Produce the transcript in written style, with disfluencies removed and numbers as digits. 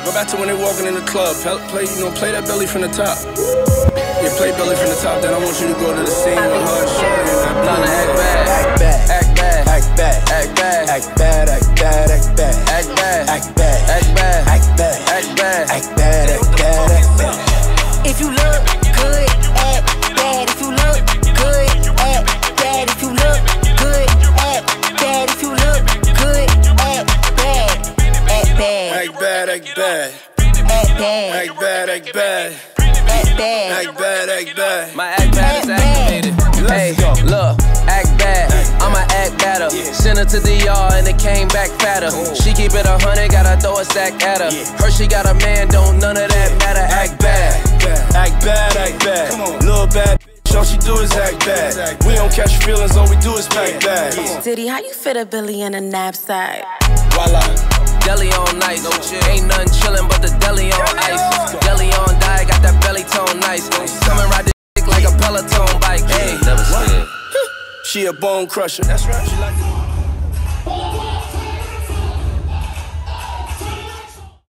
Go back to when they walking in the club. Play that belly from the top. Yeah, play belly from the top. Then I want you to go to the scene with hard shorty and that belly. Act bad, act bad, act bad, act bad, act bad, act bad, act bad, act bad, act bad, act bad, act bad, act bad, act bad, act bad, act bad. If you look good, act bad. If you look good, act bad. If you look good, act bad. If you look good, act bad. Act bad. Act bad, act bad. Act bad. Act bad, act bad. Act bad. Act bad, act bad. My act bad is activated. Hey, look, act bad. I'ma act better. Send her to the yard and it came back fatter. She keep it 100, gotta throw a sack at her. Her she got a man, don't none of that matter. Act bad. Act bad, act bad. Little bad bitch, all she do is act bad. We don't catch feelings, all we do is pack bags. Diddy, how you fit a Billy in a knapsack? Voila. Deli on nice, ain't nothing chillin' but the deli on ice. Deli on diet, got that belly tone nice. Come and ride this dick like a Peloton bike. Hey, never scared. She a bone crusher. That's right. She like